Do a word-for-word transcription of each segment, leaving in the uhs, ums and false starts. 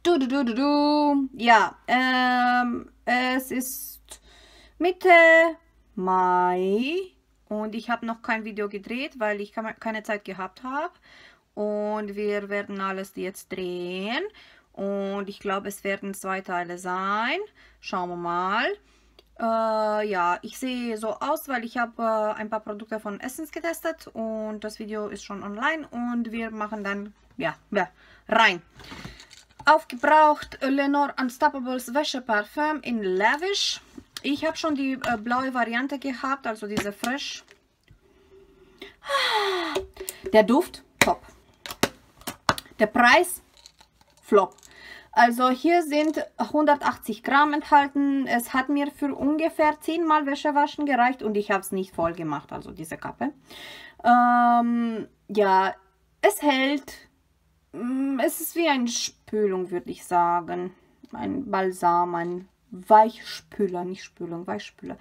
Du, du, du, du, du. Ja, ähm, es ist Mitte Mai und ich habe noch kein Video gedreht, weil ich keine Zeit gehabt habe. Und wir werden alles jetzt drehen. Und ich glaube, es werden zwei Teile sein. Schauen wir mal. Äh, ja, ich sehe so aus, weil ich habe äh, ein paar Produkte von Essence getestet und das Video ist schon online und wir machen dann, ja, ja rein. Aufgebraucht Lenor Unstoppables Wäscheparfüm in Lavish. Ich habe schon die äh, blaue Variante gehabt, also diese Fresh. Der Duft, top. Der Preis, flop. Also hier sind hundertachtzig Gramm enthalten. Es hat mir für ungefähr zehn Mal Wäschewaschen gereicht und ich habe es nicht voll gemacht, also diese Kappe. Ähm, ja, es hält. Es ist wie eine Spülung, würde ich sagen. Ein Balsam, ein Weichspüler, nicht Spülung, Weichspüler.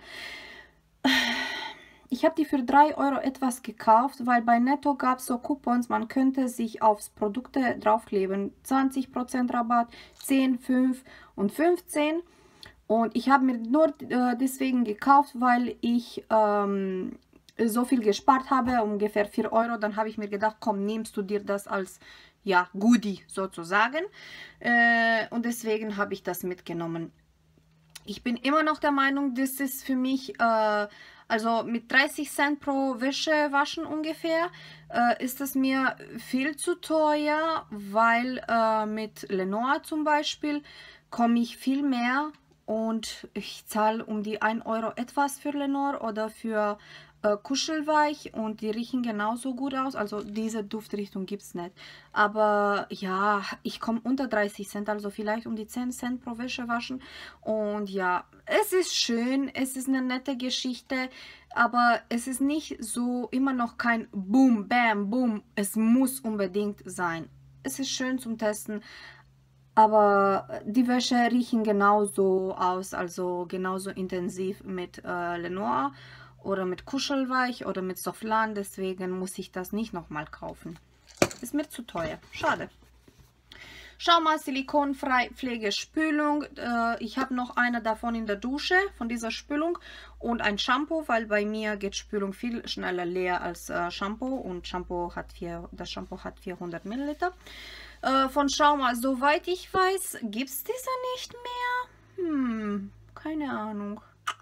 Ich habe die für drei Euro etwas gekauft, weil bei Netto gab es so Coupons, man könnte sich aufs Produkte draufkleben. zwanzig Prozent Rabatt, zehn, fünf und fünfzehn. Und ich habe mir nur äh, deswegen gekauft, weil ich ähm, so viel gespart habe, ungefähr vier Euro. Dann habe ich mir gedacht, komm, nimmst du dir das als ja, Goodie sozusagen. Äh, und deswegen habe ich das mitgenommen. Ich bin immer noch der Meinung, das ist für mich, äh, also mit dreißig Cent pro Wäsche waschen ungefähr, äh, ist das mir viel zu teuer, weil äh, mit Lenor zum Beispiel komme ich viel mehr und ich zahle um die ein Euro etwas für Lenor oder für äh, Kuschelweich und die riechen genauso gut aus. Also diese Duftrichtung gibt es nicht. Aber ja, ich komme unter dreißig Cent, also vielleicht um die zehn Cent pro Wäsche waschen. Und ja, es ist schön, es ist eine nette Geschichte, aber es ist nicht so immer noch kein Boom, Bam, Boom. Es muss unbedingt sein. Es ist schön zum Testen. Aber die Wäsche riechen genauso aus, also genauso intensiv mit äh, Lenor oder mit Kuschelweich oder mit Sofflan. Deswegen muss ich das nicht nochmal kaufen. Ist mir zu teuer. Schade. Schau mal, silikonfrei Pflegespülung. Äh, ich habe noch eine davon in der Dusche, von dieser Spülung. Und ein Shampoo, weil bei mir geht Spülung viel schneller leer als äh, Shampoo. Und Shampoo hat vier, das Shampoo hat vierhundert Milliliter. Äh, von Schau mal, soweit ich weiß, gibt es diese nicht mehr. Hm, keine Ahnung.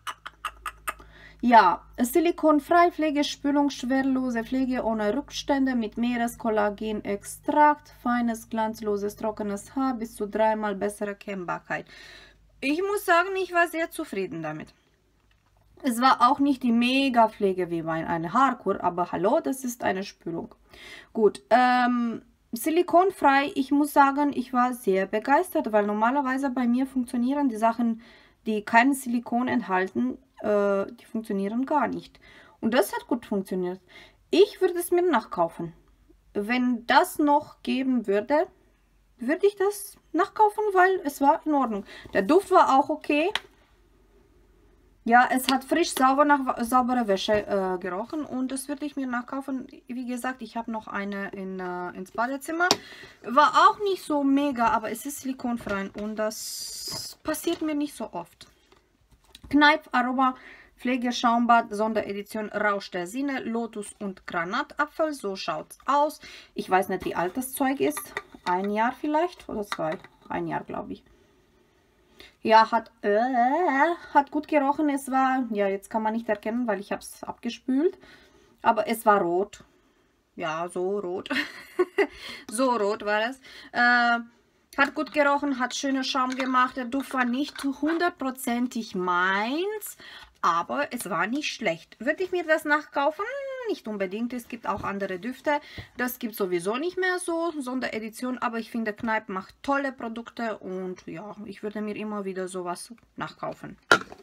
Ja, silikonfrei Pflegespülung, schwerlose Pflege ohne Rückstände mit Meereskollagenextrakt, feines, glanzloses, trockenes Haar, bis zu dreimal bessere Kennbarkeit. Ich muss sagen, ich war sehr zufrieden damit. Es war auch nicht die Mega-Pflege wie bei einer Haarkur, aber hallo, das ist eine Spülung. Gut, ähm... silikonfrei, ich muss sagen, ich war sehr begeistert, weil normalerweise bei mir funktionieren die Sachen, die kein Silikon enthalten, äh, die funktionieren gar nicht. Und das hat gut funktioniert. Ich würde es mir nachkaufen. Wenn das noch geben würde, würde ich das nachkaufen, weil es war in Ordnung. Der Duft war auch okay. Ja, es hat frisch sauber nach sauberer Wäsche äh, gerochen und das würde ich mir nachkaufen. Wie gesagt, ich habe noch eine in, äh, ins Badezimmer. War auch nicht so mega, aber es ist silikonfrei und das passiert mir nicht so oft. Kneipp Aroma Pflegeschaumbad Sonderedition Rausch der Sinne, Lotus und Granatapfel. So schaut es aus. Ich weiß nicht, wie alt das Zeug ist. Ein Jahr vielleicht oder zwei. Ein Jahr, glaube ich. Ja, hat, äh, hat gut gerochen. Es war, ja, jetzt kann man nicht erkennen, weil ich habe es abgespült. Aber es war rot. Ja, so rot. So rot war es. Äh, hat gut gerochen, hat schöne Schaum gemacht. Der Duft war nicht hundertprozentig meins, aber es war nicht schlecht. Würde ich mir das nachkaufen? Nicht unbedingt. Es gibt auch andere Düfte. Das gibt sowieso nicht mehr so, Sonderedition. Aber ich finde, Kneipp macht tolle Produkte und ja, ich würde mir immer wieder sowas nachkaufen.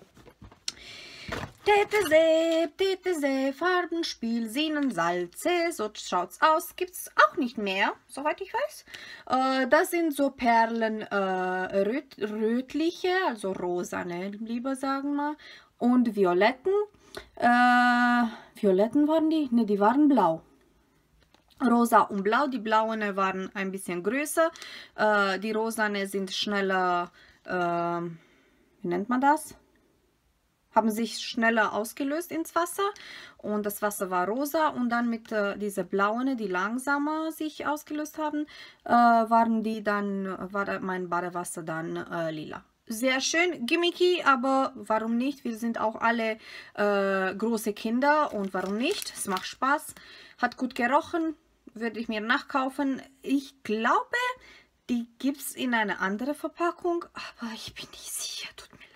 Tetesee, Tetesee, Farbenspiel, Sehnensalze, so schaut's aus. Gibt es auch nicht mehr, soweit ich weiß. Äh, das sind so Perlen, äh, röt, rötliche, also rosane, lieber sagen wir, und violetten. Äh, violetten waren die? Ne, die waren blau. rosa und blau. Die blauen waren ein bisschen größer. Äh, die rosane sind schneller, äh, wie nennt man das? Haben sich schneller ausgelöst ins Wasser und das Wasser war rosa und dann mit äh, diese blauen, die langsamer sich ausgelöst haben, äh, waren die dann, war mein Badewasser dann äh, lila. Sehr schön, gimmicky, aber warum nicht? Wir sind auch alle äh, große Kinder und warum nicht? Es macht Spaß, hat gut gerochen, würde ich mir nachkaufen. Ich glaube, die gibt es in einer anderen Verpackung, aber ich bin nicht sicher, tut mir leid.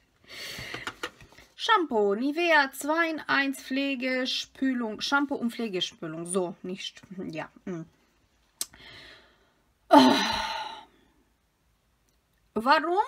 Shampoo, Nivea zwei in eins Pflegespülung, Shampoo und Pflegespülung, so, nicht, ja. Mm. Oh. Warum?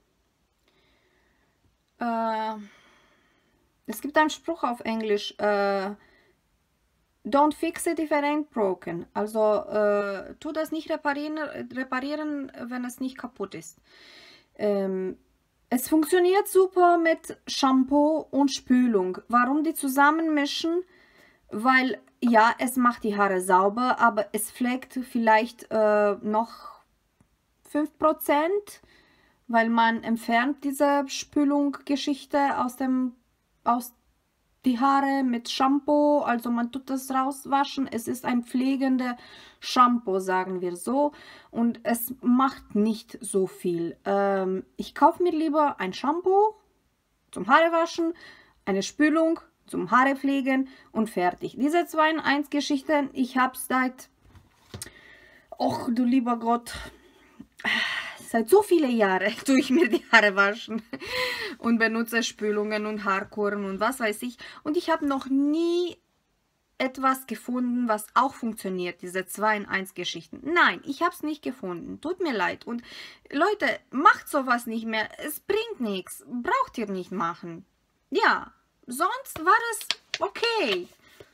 Äh, es gibt einen Spruch auf Englisch, äh, don't fix it if it ain't broken, also äh, tu das nicht reparieren, reparieren, wenn es nicht kaputt ist. Ähm, Es funktioniert super mit Shampoo und Spülung. Warum die zusammenmischen? Weil, ja, es macht die Haare sauber, aber es pflegt vielleicht äh, noch fünf Prozent, weil man entfernt diese Spülung-Geschichte aus dem, aus die Haare mit Shampoo, also man tut das rauswaschen. Es ist ein pflegender Shampoo, sagen wir so, und es macht nicht so viel. Ähm, ich kaufe mir lieber ein Shampoo zum Haarewaschen, eine Spülung zum Haare pflegen und fertig. Diese zwei in eins Geschichten, ich habe es seit, och du lieber Gott, seit so viele Jahre tue ich mir die Haare waschen und benutze Spülungen und Haarkuren und was weiß ich. Und ich habe noch nie etwas gefunden, was auch funktioniert, diese zwei in eins Geschichten. Nein, ich habe es nicht gefunden. Tut mir leid. Und Leute, macht sowas nicht mehr. Es bringt nichts. Braucht ihr nicht machen. Ja, sonst war es okay.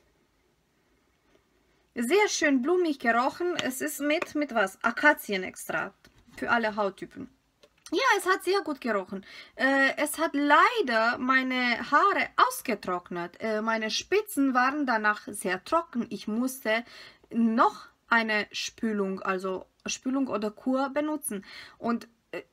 Sehr schön blumig gerochen. Es ist mit, mit was? Akazienextrakt. Für alle Hauttypen. Ja, es hat sehr gut gerochen. Äh, es hat leider meine Haare ausgetrocknet. Äh, meine Spitzen waren danach sehr trocken. Ich musste noch eine Spülung, also Spülung oder Kur benutzen. Und äh,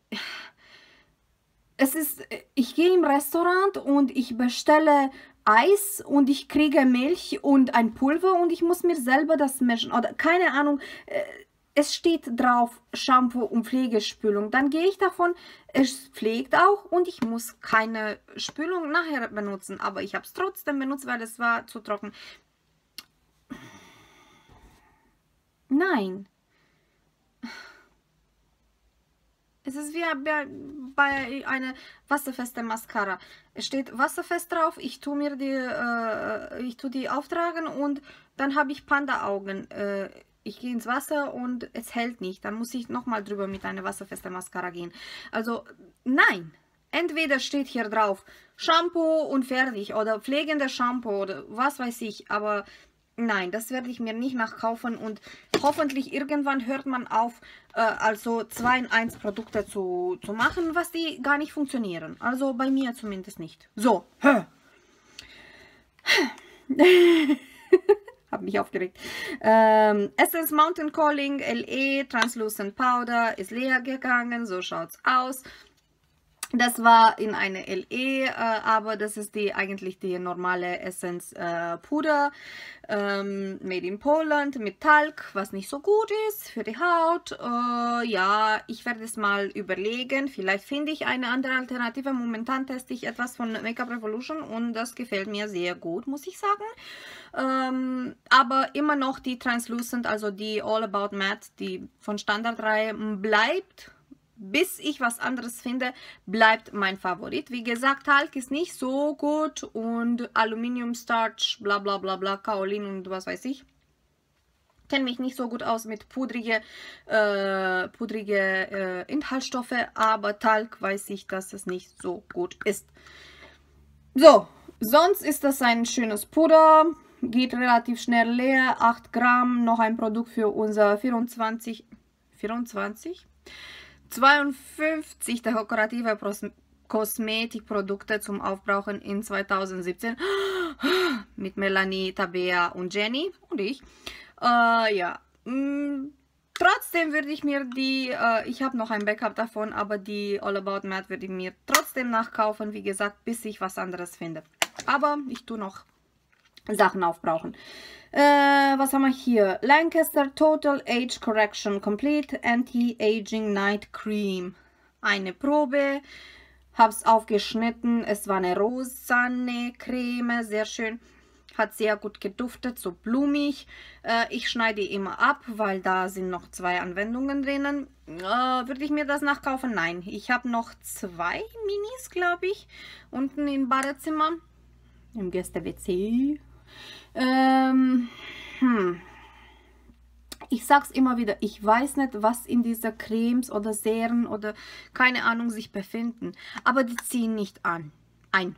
es ist, ich gehe im Restaurant und ich bestelle Eis und ich kriege Milch und ein Pulver und ich muss mir selber das mischen. Oder keine Ahnung. Äh, Es steht drauf Shampoo und Pflegespülung. Dann gehe ich davon, es pflegt auch und ich muss keine Spülung nachher benutzen. Aber ich habe es trotzdem benutzt, weil es war zu trocken. Nein. Es ist wie bei einer wasserfesten Mascara. Es steht wasserfest drauf, ich tue mir die, äh, ich tue die auftragen und dann habe ich Panda-Augen. Äh, Ich gehe ins Wasser und es hält nicht. Dann muss ich nochmal drüber mit einer wasserfesten Mascara gehen. Also nein. Entweder steht hier drauf Shampoo und fertig oder pflegender Shampoo oder was weiß ich. Aber nein, das werde ich mir nicht nachkaufen. Und hoffentlich irgendwann hört man auf, äh, also zwei in eins Produkte zu, zu machen, was die gar nicht funktionieren. Also bei mir zumindest nicht. So. Habe mich aufgeregt. Ähm, Essence Mountain Calling L E Translucent Powder ist leer gegangen. So schaut es aus. Das war in eine L E, äh, aber das ist die eigentlich die normale Essence äh, Puder, ähm, made in Poland mit Talc, was nicht so gut ist für die Haut. Äh, ja, ich werde es mal überlegen. Vielleicht finde ich eine andere Alternative. Momentan teste ich etwas von Make-up Revolution und das gefällt mir sehr gut, muss ich sagen. Ähm, aber immer noch die Translucent, also die All About Matte, die von Standardreihe bleibt. Bis ich was anderes finde, bleibt mein Favorit. Wie gesagt, Talc ist nicht so gut und Aluminium Starch, bla bla bla bla, Kaolin und was weiß ich. Kenne mich nicht so gut aus mit pudrige, äh, pudrige äh, Inhaltsstoffe, aber Talc weiß ich, dass es nicht so gut ist. So, sonst ist das ein schönes Puder. Geht relativ schnell leer. acht Gramm, noch ein Produkt für unser vierundzwanzig, vierundzwanzig? zweiundfünfzig dekorative Kosmetikprodukte zum Aufbrauchen in zweitausendsiebzehn mit Melanie, Tabea und Jenny und ich. Äh, ja. Mm, trotzdem würde ich mir die, äh, ich habe noch ein Backup davon, aber die All About Matte würde ich mir trotzdem nachkaufen, wie gesagt, bis ich was anderes finde. Aber ich tue noch Sachen aufbrauchen. Äh, was haben wir hier? Lancaster Total Age Correction Complete Anti-Aging Night Cream. Eine Probe. Habe es aufgeschnitten. Es war eine rosane Creme. Sehr schön. Hat sehr gut geduftet, so blumig. Äh, ich schneide die immer ab, weil da sind noch zwei Anwendungen drinnen. Äh, würde ich mir das nachkaufen? Nein. Ich habe noch zwei Minis, glaube ich, unten im Badezimmer. Im Gäste-W C. Ähm, hm. Ich sag's immer wieder, ich weiß nicht, was in dieser Cremes oder Serien oder keine Ahnung sich befinden. Aber die ziehen nicht an. Ein.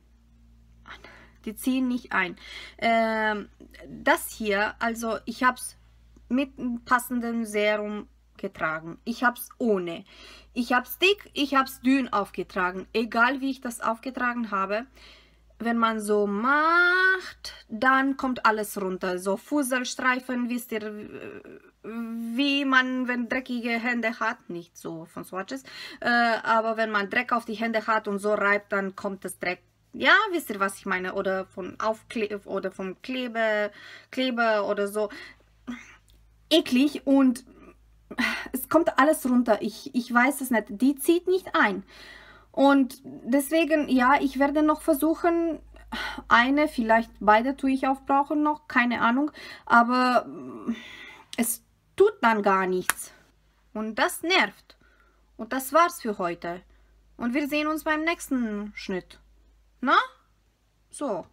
Die ziehen nicht ein. Ähm, das hier, also ich habe es mit einem passenden Serum getragen. Ich habe es ohne. Ich habe es dick, ich habe es dünn aufgetragen. Egal wie ich das aufgetragen habe. Wenn man so macht, dann kommt alles runter. So Fusselstreifen, wisst ihr, wie man, wenn dreckige Hände hat, nicht so von Swatches, äh, aber wenn man Dreck auf die Hände hat und so reibt, dann kommt das Dreck. Ja, wisst ihr, was ich meine? Oder von Aufklebe oder vom Klebe, Kleber oder so. Eklig und es kommt alles runter. Ich, ich weiß es nicht. Die zieht nicht ein. Und deswegen, ja, ich werde noch versuchen, eine, vielleicht beide tue ich aufbrauchen noch, keine Ahnung. Aber es tut dann gar nichts. Und das nervt. Und das war's für heute. Und wir sehen uns beim nächsten Schnitt. Na? So.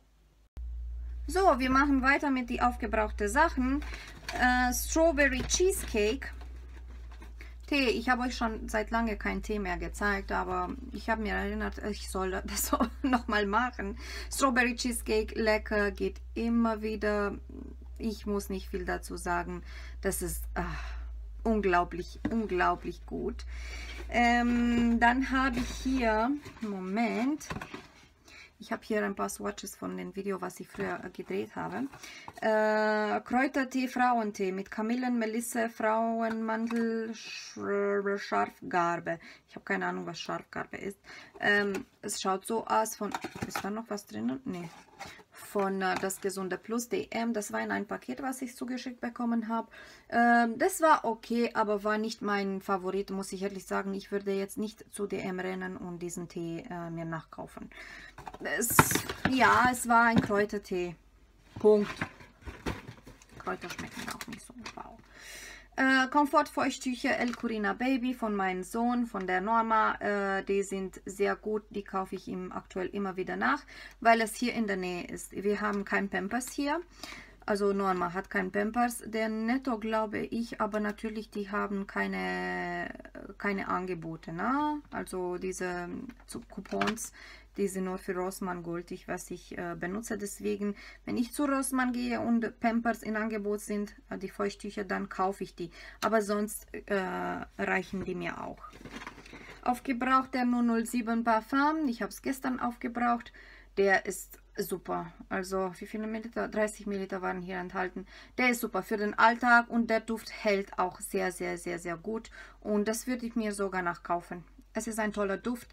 So, wir machen weiter mit die aufgebrauchten Sachen. Äh, Strawberry Cheesecake. Tee, ich habe euch schon seit lange keinen Tee mehr gezeigt, aber ich habe mir erinnert, ich soll das nochmal machen. Strawberry Cheesecake, lecker, geht immer wieder. Ich muss nicht viel dazu sagen. Das ist ach, unglaublich, unglaublich gut. Ähm, dann habe ich hier, Moment, ich habe hier ein paar Swatches von dem Video, was ich früher gedreht habe. Äh, Kräutertee, Frauentee mit Kamillen, Melisse, Frauenmantel, Scharfgarbe. Ich habe keine Ahnung, was Scharfgarbe ist. Ähm, es schaut so aus von... Ist da noch was drinnen? Nee. Von äh, das Gesunde Plus D M. Das war in ein Paket, was ich zugeschickt bekommen habe. Ähm, das war okay, aber war nicht mein Favorit, muss ich ehrlich sagen. Ich würde jetzt nicht zu D M rennen und diesen Tee äh, mir nachkaufen. Es, ja, es war ein Kräutertee. Punkt. Kräuter schmecken auch nicht so. Wow. Äh, Komfortfeuchttücher El Curina Baby von meinem Sohn, von der Norma. Äh, die sind sehr gut. Die kaufe ich ihm aktuell immer wieder nach, weil es hier in der Nähe ist. Wir haben kein Pampers hier. Also Norma hat kein Pampers. Der Netto glaube ich, aber natürlich die haben keine, keine Angebote. Ne? Also diese Coupons, die sind nur für Rossmann gültig, was ich äh, benutze. Deswegen, wenn ich zu Rossmann gehe und Pampers in Angebot sind, äh, die Feuchttücher, dann kaufe ich die. Aber sonst äh, reichen die mir auch. Aufgebraucht der null null sieben Parfum. Ich habe es gestern aufgebraucht. Der ist super. Also wie viele Milliliter? dreißig Milliliter waren hier enthalten. Der ist super für den Alltag und der Duft hält auch sehr, sehr, sehr, sehr gut. Und das würde ich mir sogar nachkaufen. Es ist ein toller Duft.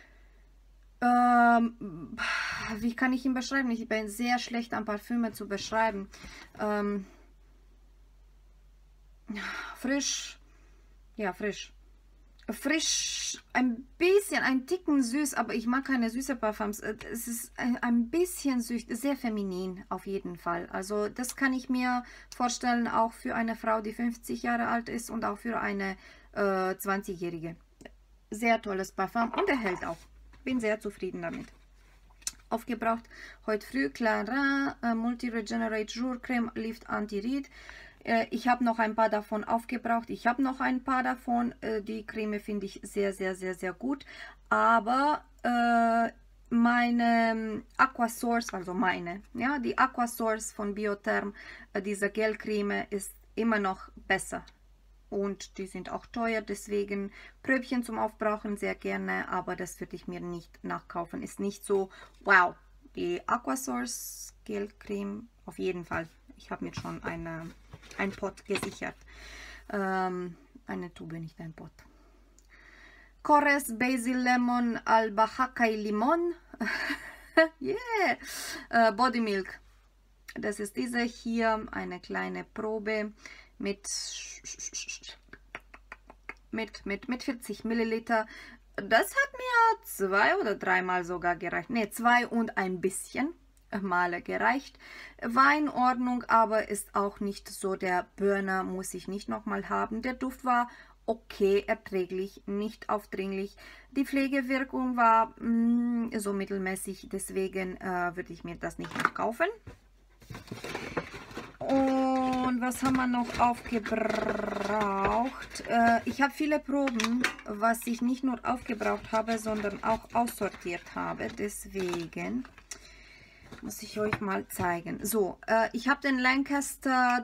Ähm, wie kann ich ihn beschreiben? Ich bin sehr schlecht an Parfüme zu beschreiben. Ähm, frisch, ja frisch, frisch, ein bisschen, ein Ticken süß, aber ich mag keine süße Parfums. Es ist ein, ein bisschen süß, sehr feminin auf jeden Fall. Also das kann ich mir vorstellen, auch für eine Frau, die fünfzig Jahre alt ist und auch für eine äh, zwanzigjährige. Sehr tolles Parfum und er hält auch. Bin sehr zufrieden damit. Aufgebraucht heute früh Clara äh, Multi Regenerate Jour Creme Lift Anti-Ried. Äh, ich habe noch ein paar davon aufgebraucht. Ich habe noch ein paar davon. Äh, die Creme finde ich sehr, sehr, sehr, sehr gut. Aber äh, meine Aquasource, also meine, ja, die Aquasource von Biotherm, äh, diese Gelcreme ist immer noch besser. Und die sind auch teuer, deswegen Pröbchen zum Aufbrauchen sehr gerne, aber das würde ich mir nicht nachkaufen. Ist nicht so, wow, die Aquasource Gelcreme auf jeden Fall. Ich habe mir schon eine ein Pot gesichert. Ähm, eine Tube, nicht ein Pot. Kores Basil Lemon Albahaca Limon. Yeah! Äh, Body Milk. Das ist diese hier, eine kleine Probe mit, mit, mit, mit vierzig Milliliter. Das hat mir zwei oder dreimal sogar gereicht. Ne, zwei und ein bisschen Male gereicht. War in Ordnung, aber ist auch nicht so der Burner, muss ich nicht nochmal haben. Der Duft war okay, erträglich, nicht aufdringlich. Die Pflegewirkung war mh, so mittelmäßig, deswegen äh, würde ich mir das nicht noch kaufen. Und was haben wir noch aufgebraucht? Äh, ich habe viele Proben, was ich nicht nur aufgebraucht habe, sondern auch aussortiert habe. Deswegen muss ich euch mal zeigen. So, äh, ich habe den Lancaster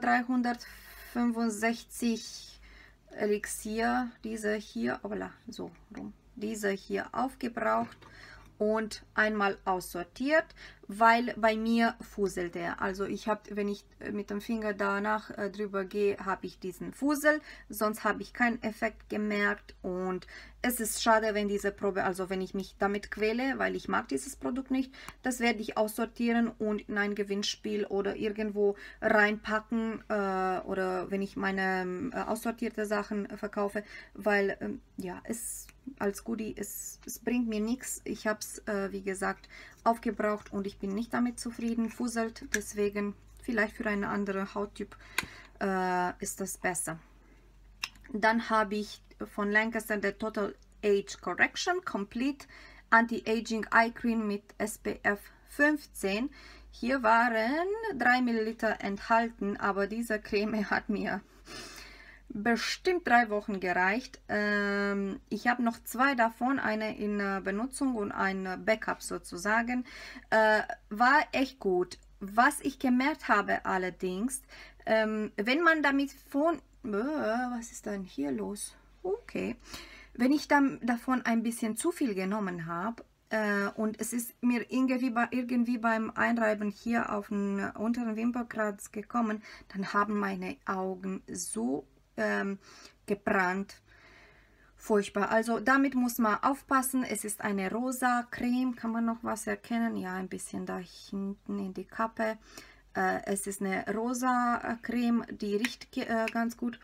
dreihundertfünfundsechzig Elixier, diese hier, voilà, so rum, diese hier aufgebraucht und einmal aussortiert, weil bei mir fuselt er. Also ich habe, wenn ich mit dem Finger danach äh, drüber gehe, habe ich diesen Fusel, sonst habe ich keinen Effekt gemerkt und es ist schade, wenn diese Probe, also wenn ich mich damit quäle, weil ich mag dieses Produkt nicht, das werde ich aussortieren und in ein Gewinnspiel oder irgendwo reinpacken äh, oder wenn ich meine äh, aussortierte Sachen äh, verkaufe, weil äh, ja, es als Goodie, es, es bringt mir nichts. Ich habe es, äh, wie gesagt, aufgebraucht und ich bin nicht damit zufrieden, fuselt, deswegen vielleicht für eine andere Hauttyp äh, ist das besser. Dann habe ich von Lancaster der Total Age Correction Complete Anti-Aging Eye Cream mit S P F fünfzehn. Hier waren drei Milliliter enthalten, aber diese Creme hat mir bestimmt drei Wochen gereicht. Ähm, ich habe noch zwei davon, eine in äh, Benutzung und ein Backup sozusagen. Äh, war echt gut. Was ich gemerkt habe allerdings, ähm, wenn man damit von... Äh, was ist denn hier los? Okay. Wenn ich dann davon ein bisschen zu viel genommen habe, äh, und es ist mir irgendwie, bei, irgendwie beim Einreiben hier auf den unteren Wimperkranz gekommen, dann haben meine Augen so Ähm, gebrannt, furchtbar. Also damit muss man aufpassen. Es ist eine rosa Creme, kann man noch was erkennen? Ja, ein bisschen da hinten in die Kappe. Äh, es ist eine rosa Creme, die riecht äh, ganz gut.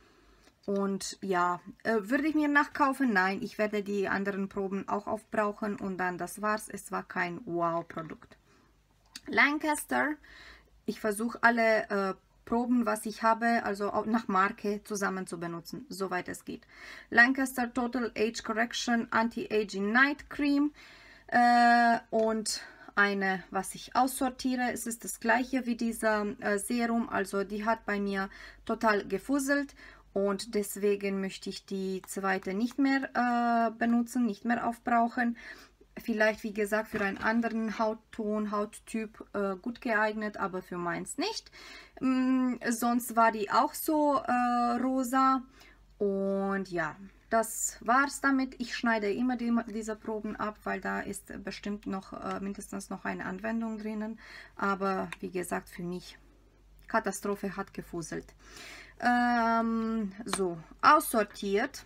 Und ja, äh, würde ich mir nachkaufen? Nein, ich werde die anderen Proben auch aufbrauchen und dann das war's. Es war kein Wow-Produkt. Lancaster, ich versuche alle äh, Proben, was ich habe, also auch nach Marke zusammen zu benutzen, soweit es geht. Lancaster Total Age Correction Anti-Aging Night Cream äh, und eine, was ich aussortiere. Es ist das gleiche wie dieser äh, Serum, also die hat bei mir total gefuselt und deswegen möchte ich die zweite nicht mehr äh, benutzen, nicht mehr aufbrauchen. Vielleicht, wie gesagt, für einen anderen Hautton, Hauttyp äh, gut geeignet, aber für meins nicht. Mm, sonst war die auch so äh, rosa. Und ja, das war's damit. Ich schneide immer die, diese Proben ab, weil da ist bestimmt noch äh, mindestens noch eine Anwendung drinnen. Aber wie gesagt, für mich Katastrophe, hat gefuselt. Ähm, so, aussortiert.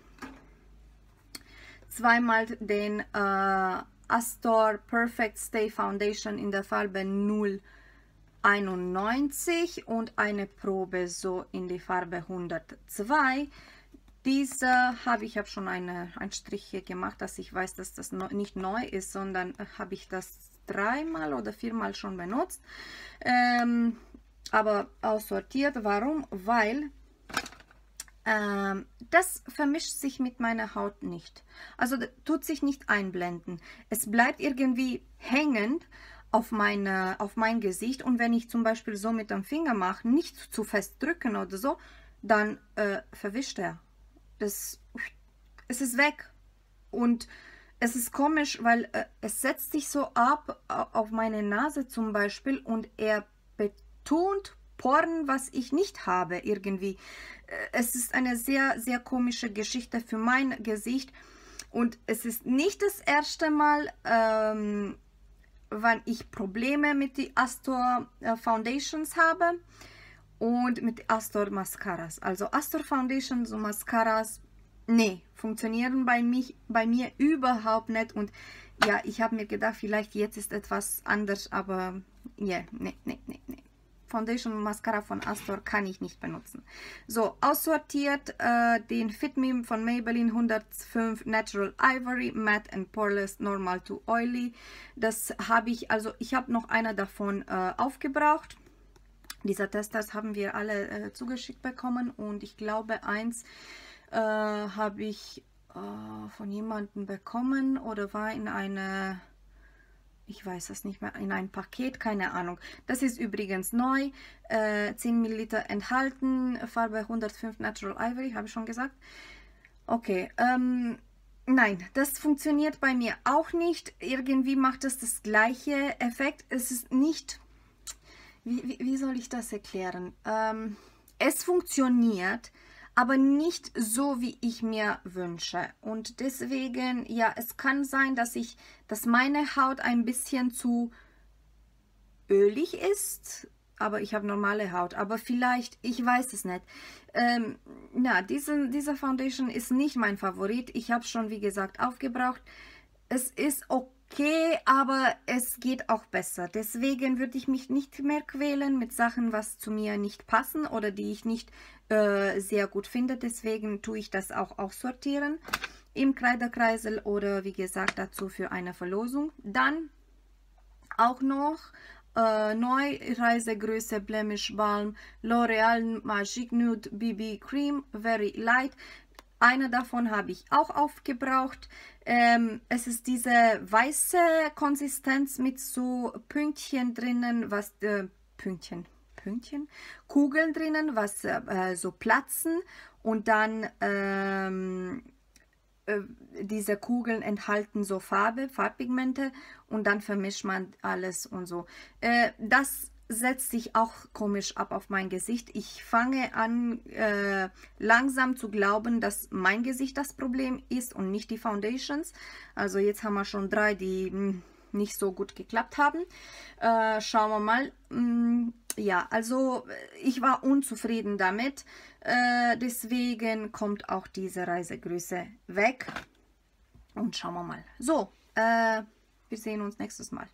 Zweimal den äh, Astor Perfect Stay Foundation in der Farbe null einundneunzig und eine Probe so in die Farbe hundertzwei. Diese habe ich habe schon eine, einen Strich hier gemacht, dass ich weiß, dass das no, nicht neu ist, sondern habe ich das dreimal oder viermal schon benutzt. Ähm, aber aussortiert. Warum? Weil Ähm, das vermischt sich mit meiner Haut nicht. Also tut sich nicht einblenden. Es bleibt irgendwie hängend auf, meine, auf mein Gesicht und wenn ich zum Beispiel so mit dem Finger mache, nicht zu fest drücken oder so, dann äh, verwischt er. Das, es ist weg. Und es ist komisch, weil äh, es setzt sich so ab auf meine Nase zum Beispiel und er betont Poren, was ich nicht habe irgendwie. Es ist eine sehr, sehr komische Geschichte für mein Gesicht und es ist nicht das erste Mal, ähm, wann ich Probleme mit den Astor äh, Foundations habe und mit Astor Mascaras. Also Astor Foundations und Mascaras, nee, funktionieren bei, mich, bei mir überhaupt nicht. Und ja, ich habe mir gedacht, vielleicht jetzt ist etwas anders, aber ja, yeah, nee, nee, nee, nee. Foundation und Mascara von Astor kann ich nicht benutzen. So, aussortiert äh, den Fit Me von Maybelline hundertfünf Natural Ivory, Matte and Poreless, Normal to Oily. Das habe ich, also ich habe noch einer davon äh, aufgebraucht. Diese Testers haben wir alle äh, zugeschickt bekommen und ich glaube, eins äh, habe ich äh, von jemandem bekommen oder war in eine... Ich weiß es nicht mehr, in ein Paket, keine Ahnung. Das ist übrigens neu, äh, zehn Milliliter enthalten, Farbe hundertfünf Natural Ivory, habe ich schon gesagt. Okay, ähm, nein, das funktioniert bei mir auch nicht. Irgendwie macht es das gleiche Effekt. Es ist nicht, wie, wie, wie soll ich das erklären? Ähm, es funktioniert, aber nicht so, wie ich mir wünsche. Und deswegen, ja, es kann sein, dass ich, dass meine Haut ein bisschen zu ölig ist, aber ich habe normale Haut. Aber vielleicht, ich weiß es nicht. Ähm, ja, diese, diese Foundation ist nicht mein Favorit. Ich habe es schon, wie gesagt, aufgebraucht. Es ist okay, aber es geht auch besser. Deswegen würde ich mich nicht mehr quälen mit Sachen, was zu mir nicht passen oder die ich nicht äh, sehr gut finde. Deswegen tue ich das auch aussortieren im Kleiderkreisel oder wie gesagt dazu für eine Verlosung. Dann auch noch äh, neu Reisegröße Blemish Balm L'Oreal Magic Nude B B Cream Very Light. Eine davon habe ich auch aufgebraucht. Ähm, es ist diese weiße Konsistenz mit so Pünktchen drinnen, was äh, Pünktchen, Pünktchen, Kugeln drinnen, was äh, so platzen und dann ähm, äh, diese Kugeln enthalten so Farbe, Farbpigmente und dann vermischt man alles und so. Äh, das setzt sich auch komisch ab auf mein Gesicht. Ich fange an äh, langsam zu glauben, dass mein Gesicht das Problem ist und nicht die Foundations. Also jetzt haben wir schon drei, die mh, nicht so gut geklappt haben. Äh, schauen wir mal. Mh, ja, also ich war unzufrieden damit. Äh, deswegen kommt auch diese Reisegröße weg. Und schauen wir mal. So, äh, wir sehen uns nächstes Mal.